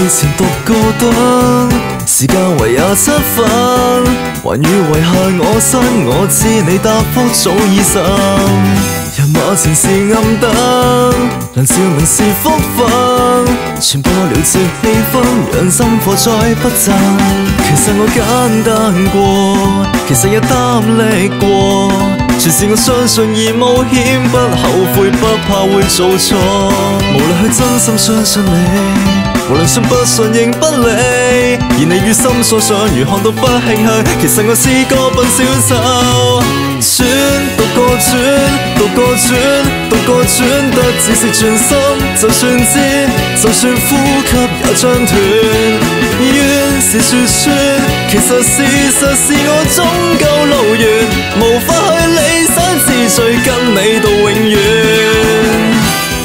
前獨個燈，時間為27分，還以為係我失，我知你答覆早已晨。人馬前是暗燈，能照明是福分，傳播了這氣氛，讓心火再不振。其實我簡單過，其實也擔力過，全是我相信而冒險，不後悔不怕會做錯。無論去真心相信你，無論信不信認不理，而你於心所想如看到不慶幸，其實我是個笨小丑。轉獨個轉，獨個轉，獨個轉得只是轉心，就算知，就算呼吸也將斷。冤是說穿，其實事實是我終究路遠，無法去理想之最，跟你到永遠。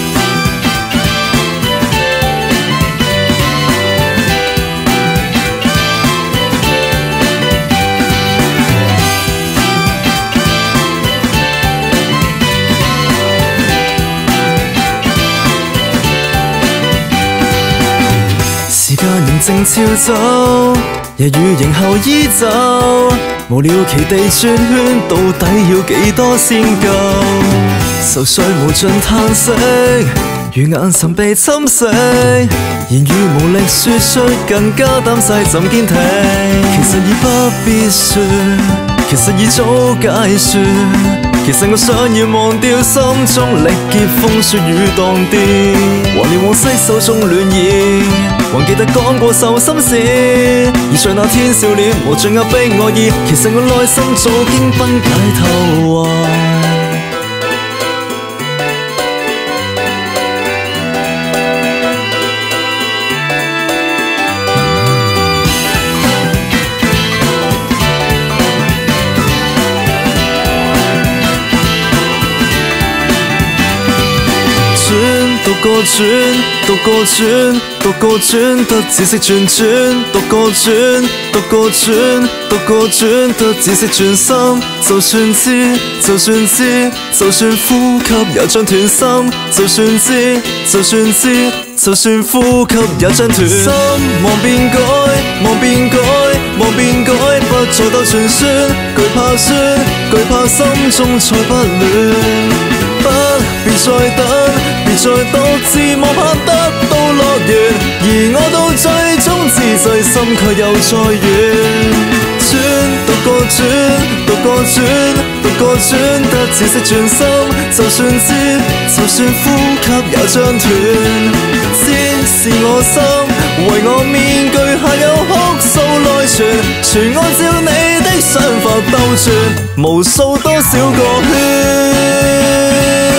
時間仍正悄走，日與仍後依舊，無了期地轉圈，到底要幾多先夠？愁緒無盡嘆息，如眼神被侵蝕，言語無力說出，更加膽細怎堅挺？其實已不必說，其實已早解說，其實我想要忘掉心中力竭風雪雨當癲，忘了往昔手中戀意，還記得講過受心事，而在那天笑臉無盡壓迫愛意，其實我內心早經崩解透壞。獨個轉，獨個轉，獨個轉得只識轉轉，獨個轉，獨個轉，獨個轉得只識轉心，就算知，就算知，就算呼吸也將斷心，就算知，就算知，就算呼吸也將斷心。望變改，望變改，望變改，不再兜轉酸，懼怕酸，懼怕心中再不亂。不必再等，別再獨自望盼得到樂園，而我到最終自制，心卻又再遠。轉獨個轉，獨個轉，獨個轉得只識轉心，就算知，就算呼吸也將斷。知是我心，為我面具下有哭訴內存，全按照你的想法兜轉，無數多少個圈。